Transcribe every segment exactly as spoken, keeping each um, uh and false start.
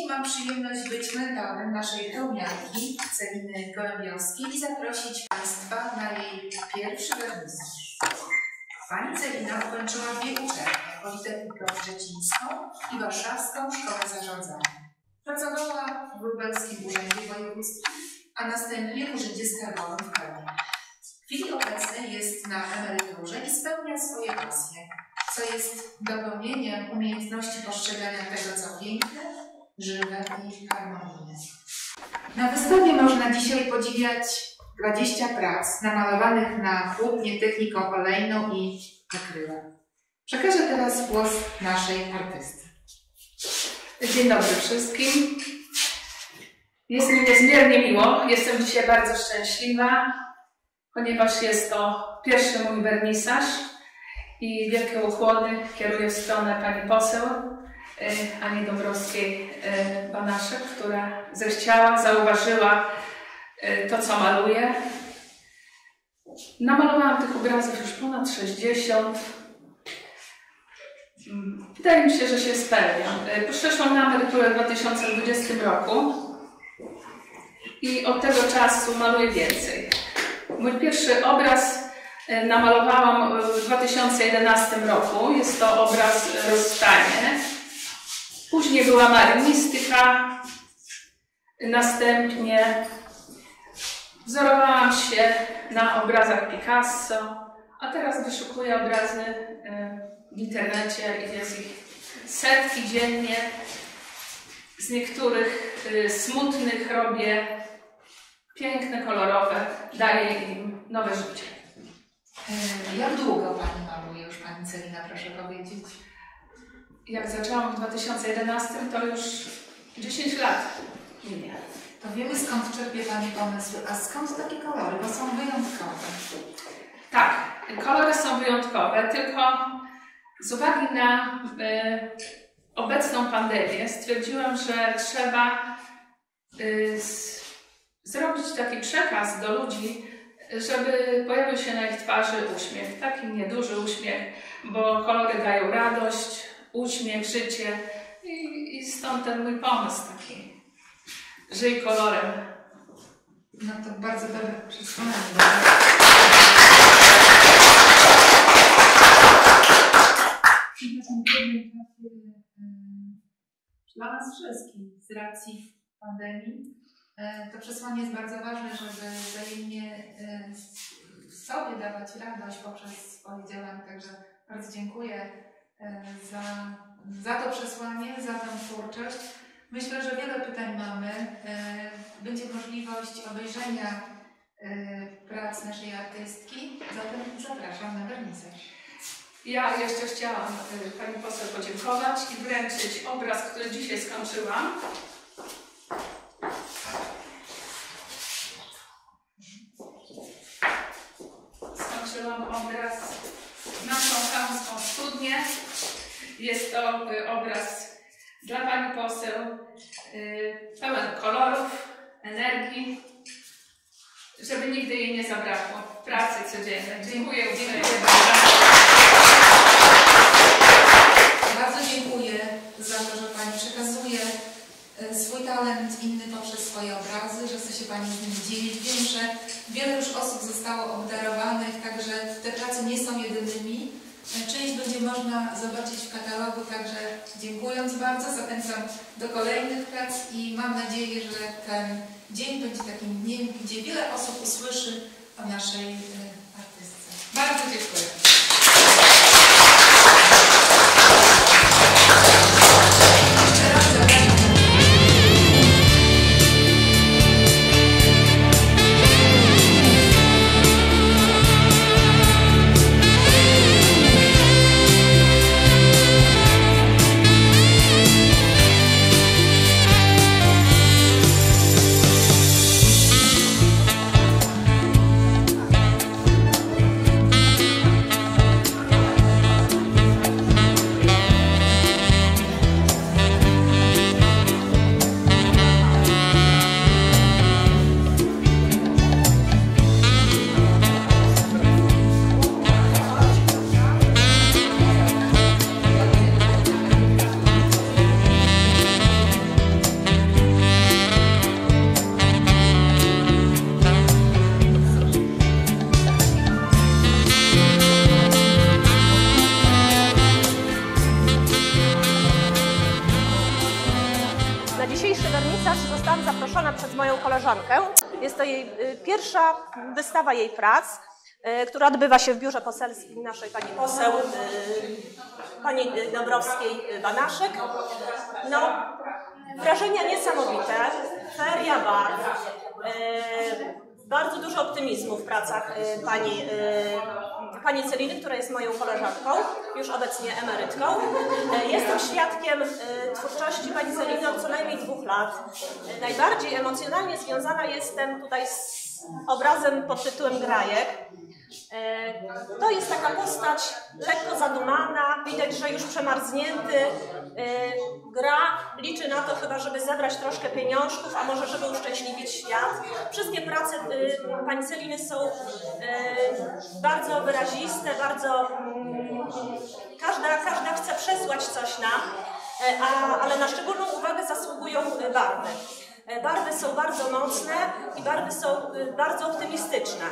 Dzisiaj mam przyjemność być mentorem naszej pełniarki Celiny Gołębiowskiej i zaprosić Państwa na jej pierwszy wernisaż. Pani Celina ukończyła dwie uczelnie, Politechnikę Szczecińską i Warszawską Szkołę Zarządzania. Pracowała w Lubelskim Urzędzie Wojewódzkim, a następnie w Urzędzie Skarbowym w Chełmie. W chwili obecnej jest na emeryturze i spełnia swoje pasje, co jest dopełnieniem umiejętności postrzegania tego, co piękne, żywe i harmonijne. Na wystawie można dzisiaj podziwiać dwadzieścia prac namalowanych na płótnie techniką olejną i akrylem. Przekażę teraz głos naszej artystce. Dzień dobry wszystkim. Jest mi niezmiernie miło. Jestem dzisiaj bardzo szczęśliwa, ponieważ jest to pierwszy mój wernisaż i wielkie ukłony kieruję w stronę pani poseł Ani Dąbrowskiej-Banaszek, która zechciała, zauważyła to, co maluję. Namalowałam tych obrazów już ponad sześćdziesiąt. Wydaje mi się, że się spełniam. Przeszłam na emeryturę w dwa tysiące dwudziestym roku i od tego czasu maluję więcej. Mój pierwszy obraz namalowałam w dwa tysiące jedenastym roku. Jest to obraz Rozstanie. Później była marynistyka. Następnie wzorowałam się na obrazach Picasso, a teraz wyszukuję obrazy w internecie i jest ich setki dziennie. Z niektórych smutnych robię piękne, kolorowe, daję im nowe życie. Jak długo Pani maluje już, Pani Celina, proszę powiedzieć? Jak zaczęłam w dwa tysiące jedenastym, to już dziesięć lat minie. To wiemy, skąd czerpie Pani pomysły, a skąd takie kolory, bo są wyjątkowe. Tak, kolory są wyjątkowe, tylko z uwagi na y, obecną pandemię stwierdziłam, że trzeba y, z, zrobić taki przekaz do ludzi, żeby pojawił się na ich twarzy uśmiech, taki nieduży uśmiech, bo kolory dają radość, uśmiech, życie i, i stąd ten mój pomysł taki. Żyj kolorem. No to bardzo dobre przesłanie. Dla nas wszystkich z racji pandemii to przesłanie jest bardzo ważne, żeby wzajemnie sobie dawać radość poprzez swoje działania. Także bardzo dziękuję za, za to przesłanie, za tę twórczość. Myślę, że wiele pytań mamy. Będzie możliwość obejrzenia prac naszej artystki, zatem zapraszam na wernisaż. Ja jeszcze chciałam pani poseł podziękować i wręczyć obraz, który dzisiaj skończyłam. Skończyłam obraz naszą chamską studnię. Jest to obraz dla pani poseł, pełen kolorów, energii, żeby nigdy jej nie zabrakło w pracy codziennej. Dziękuję uprzejmie bardzo. Bardzo dziękuję za to, że Pani przekazuje swój talent inny poprzez swoje obrazy, że chce się Pani z nimi dzielić. Wiem, że wiele już osób zostało obdarowanych, także te prace nie są jedynymi. Część będzie można zobaczyć w katalogu, także dziękując bardzo, zachęcam do kolejnych prac i mam nadzieję, że ten dzień będzie takim dniem, gdzie wiele osób usłyszy o naszej artystce. Bardzo dziękuję. Jest to jej pierwsza wystawa jej prac, która odbywa się w biurze poselskim naszej pani poseł, pani Dąbrowskiej-Banaszek. No, wrażenia niesamowite, feria barw, bardzo dużo optymizmu w pracach pani, pani Celiny, która jest moją koleżanką, już obecnie emerytką. Jestem świadkiem twórczości pani Celiny od co najmniej dwóch lat. Najbardziej emocjonalnie związana jestem tutaj z obrazem pod tytułem Grajek. To jest taka postać lekko zadumana, widać, że już przemarznięty. Gra, liczy na to chyba, żeby zebrać troszkę pieniążków, a może żeby uszczęśliwić świat. Wszystkie prace pani Celiny są bardzo wyraziste, bardzo... Każda, każda chce przesłać coś nam, a, ale na szczególną uwagę zasługują barwy. Barwy są bardzo mocne i barwy są bardzo optymistyczne.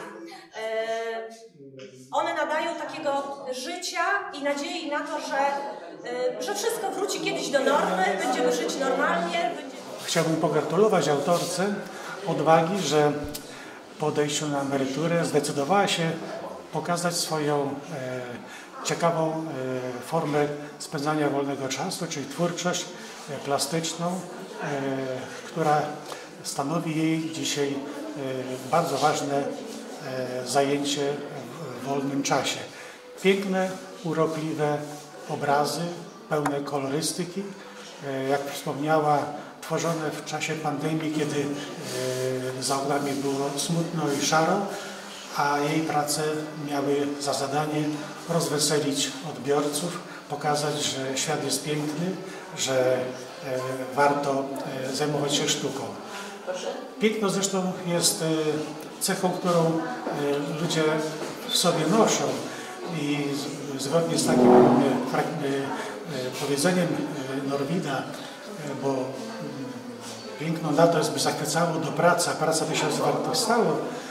One nadają takiego życia i nadziei na to, że, że wszystko wróci kiedyś do normy, będziemy żyć normalnie. Będzie... Chciałbym pogratulować autorce odwagi, że po odejściu na emeryturę zdecydowała się pokazać swoją e, ciekawą e, formę spędzania wolnego czasu, czyli twórczość e, plastyczną, e, która stanowi jej dzisiaj e, bardzo ważne e, zajęcie w, w wolnym czasie. Piękne, urokliwe obrazy, pełne kolorystyki, e, jak wspomniała, tworzone w czasie pandemii, kiedy e, za oknami było smutno i szaro, a jej prace miały za zadanie rozweselić odbiorców, pokazać, że świat jest piękny, że e, warto e, zajmować się sztuką. Piękno zresztą jest e, cechą, którą e, ludzie w sobie noszą i z, zgodnie z takim e, e, powiedzeniem e, Norwida, e, bo e, piękno na to jest, by zachwycało do pracy, a praca by się zmartwychwstało.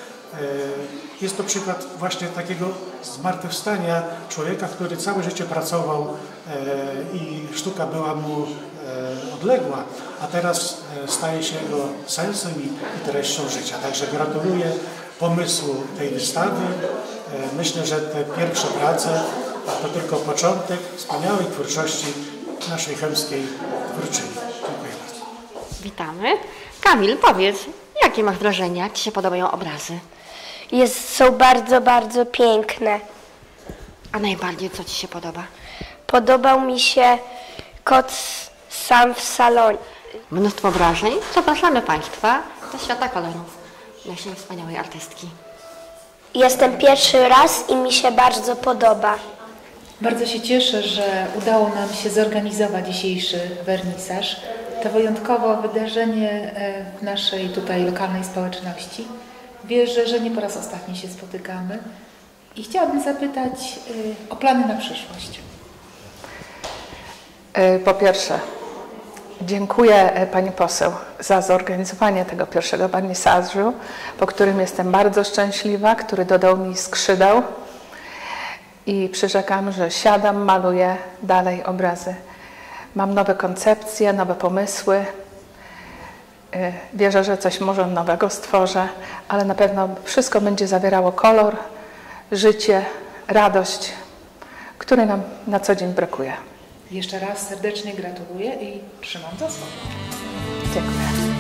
Jest to przykład właśnie takiego zmartwychwstania człowieka, który całe życie pracował i sztuka była mu odległa, a teraz staje się jego sensem i treścią życia. Także gratuluję pomysłu tej wystawy. Myślę, że te pierwsze prace to tylko początek wspaniałej twórczości naszej chełmskiej twórczyni. Dziękuję bardzo. Witamy. Kamil, powiedz, jakie masz wrażenia? Jak ci się podobają obrazy? Jest, są bardzo, bardzo piękne. A najbardziej co ci się podoba? Podobał mi się kot sam w salonie. Mnóstwo wrażeń. Zapraszamy Państwa do świata kolorów naszej wspaniałej artystki. Jestem pierwszy raz i mi się bardzo podoba. Bardzo się cieszę, że udało nam się zorganizować dzisiejszy wernisaż. To wyjątkowo wydarzenie w naszej tutaj lokalnej społeczności. Wierzę, że nie po raz ostatni się spotykamy i chciałabym zapytać o plany na przyszłość. Po pierwsze, dziękuję Pani Poseł za zorganizowanie tego pierwszego wernisażu, po którym jestem bardzo szczęśliwa, który dodał mi skrzydeł i przyrzekam, że siadam, maluję dalej obrazy. Mam nowe koncepcje, nowe pomysły. Wierzę, że coś może nowego stworzę, ale na pewno wszystko będzie zawierało kolor, życie, radość, której nam na co dzień brakuje. Jeszcze raz serdecznie gratuluję i trzymam za słowo. Dziękuję.